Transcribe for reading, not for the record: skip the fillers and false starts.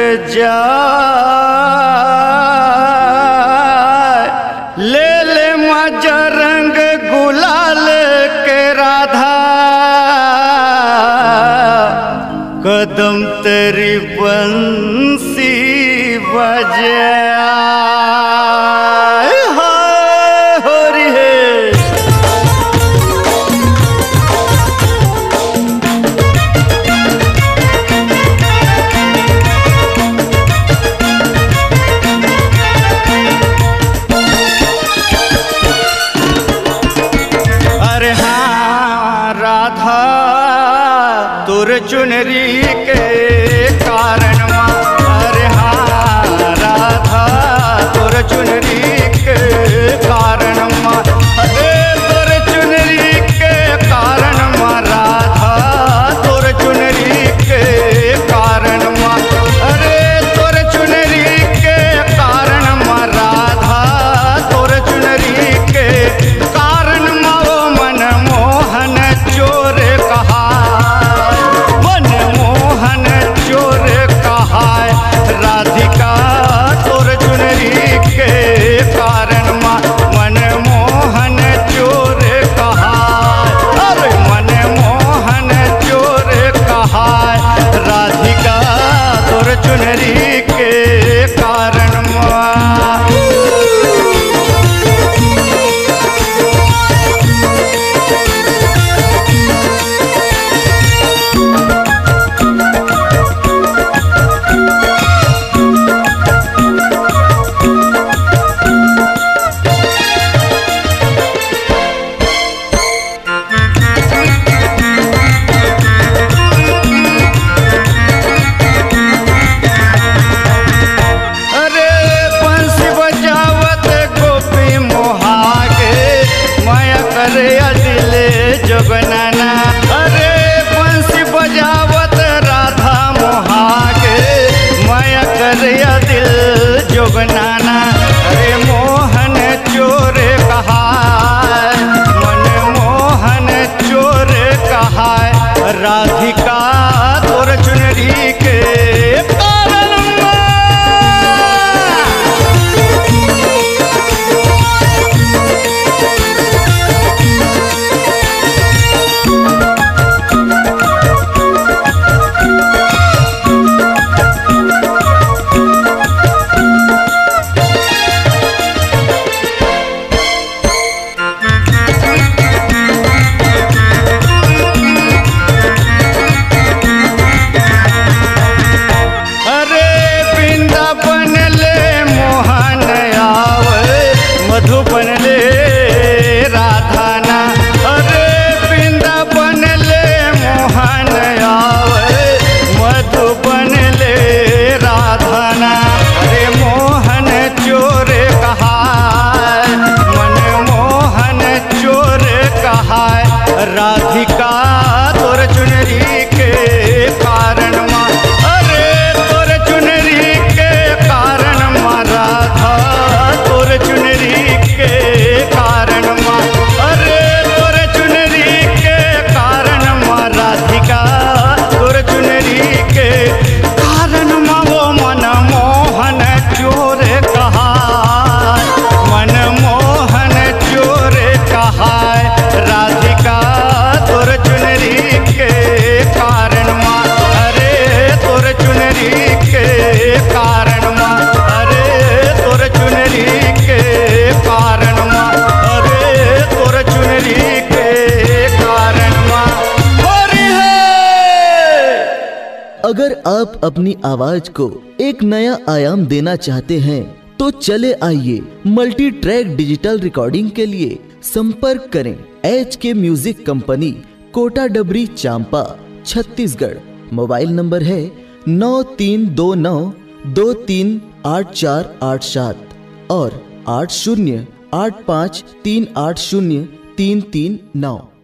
जाए, ले ले मजा रंग गुलाल के राधा, कदम तेरी बंसी बजाए। हाय होरी है। अरे हाँ राधा तोर चुनरी के कारण माँ, अरे हाँ राधा तोर चुनरी के कारण माँ, अरे तोर चुनरी के कारण माँ, राधा तोर चुनरी के कारण माँ, अरे तोर चुनरी के कारण माँ, राधा तोर चुनरी के कारण माँ, वो मनमोहन चोर कहा, मनमोहन चोर कहा, राधिका तोर चुनरी के कारण माँ, मनमोहन चोर कहा, अरे मनमोहन चोर कहा, राधिका तोर चुनरी के कारण माँ। अरे बंसी बजावत गोपी मोहागे, माया करे दिले जोगनाना, अरे बंसी बजावत राधा मोहागे, माया करे दिल जोगनाना, अरे मोहन चोर कहा, मनमोहन चोर कहा, राधिका तोर चुनरी के कारण माँ। अरे वृंदावन ले मोहन आवे, मधुबन ले राधाना, अरे वृंदावन ले मोहन आवे, मधुबन ले राधाना, अरे मोहन चोर कहा, मनमोहन चोर कहा, राधिका तोर चुनरी के कारण माँ, अरे तोर चुनरी के कारण माँ, राधा तोर चुनरी के कारण माँ, अरे तोर चुनरी के कारण माँ, राधिका तोर चुनरी के कारण माँ, वो मनमोहन चोर कहा, मनमोहन चोर कहा, राधिका तोर चुनरी के कारण माँ, अरे तोर चुनरी के कारण माँ, अरे तोर चुनरी के कारण माँ, अरे तोर चुनरी के कारण माँ। होरी है। अगर आप अपनी आवाज को एक नया आयाम देना चाहते हैं तो चले आइए मल्टी ट्रैक डिजिटल रिकॉर्डिंग के लिए संपर्क करें HK म्यूजिक कंपनी, कोटा डबरी, चांपा, छत्तीसगढ़। मोबाइल नंबर है 9329238487 और 8085380339।